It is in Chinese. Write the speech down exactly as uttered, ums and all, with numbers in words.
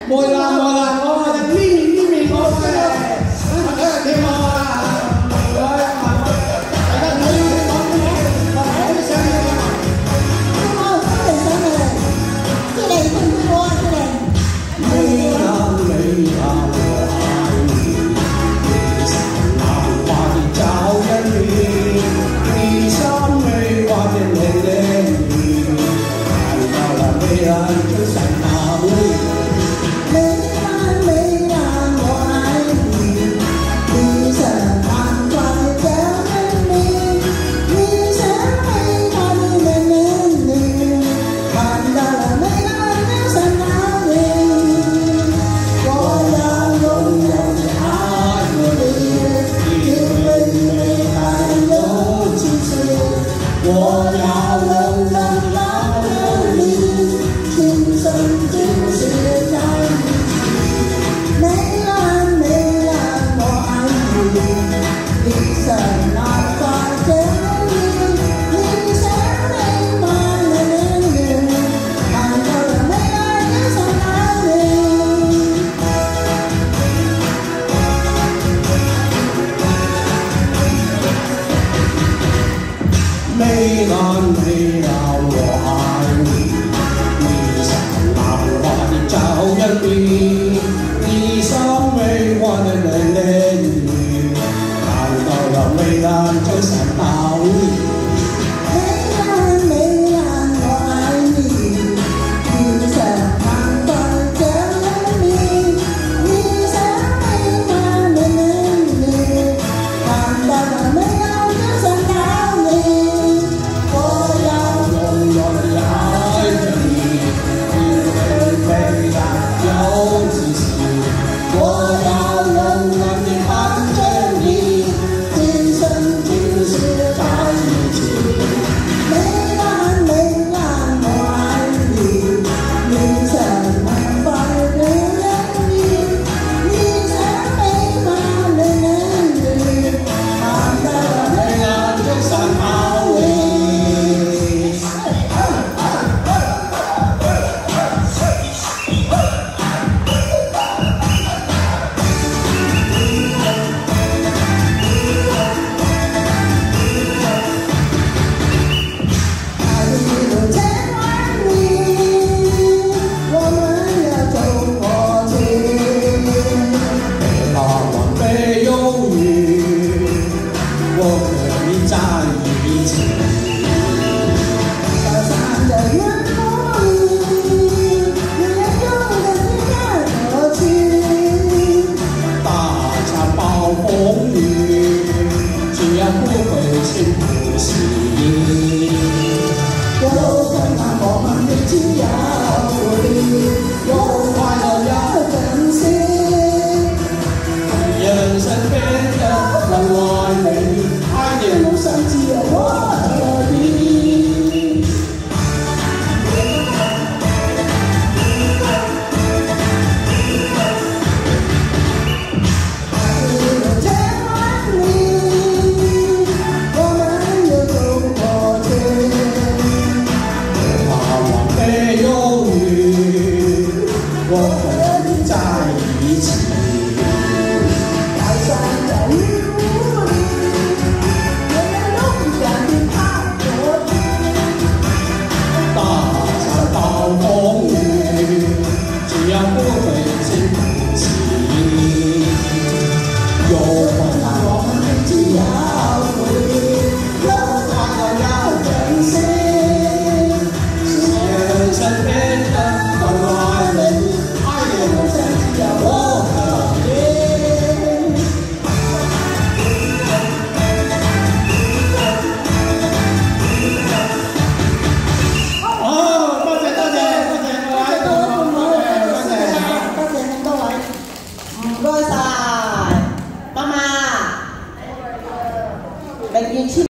冇啦冇啦，我係呢面呢面我嘅，你好啊，大家睇你講啲，我睇上嚟啊， 好，上嚟上嚟，出嚟對唔對我啊？出嚟。 你啊你啊我愛你，你是浪花的招人迷，你像梅花的戀人迷，看到了美人就想逃離。 我要冷冷冷的你，今生今世在一起。梅兰梅兰，我愛你，一生浪花着你，你像梅花的戀人，看到了梅蘭就想逃離。梅蘭梅蘭，我愛你，你像浪花的招人迷，你像梅花的戀人迷，看到了梅蘭就想逃離。梅蘭梅蘭，我愛你，你像浪花的招人迷，你像梅花的戀人，看到了梅蘭就想逃離。 只要不会心。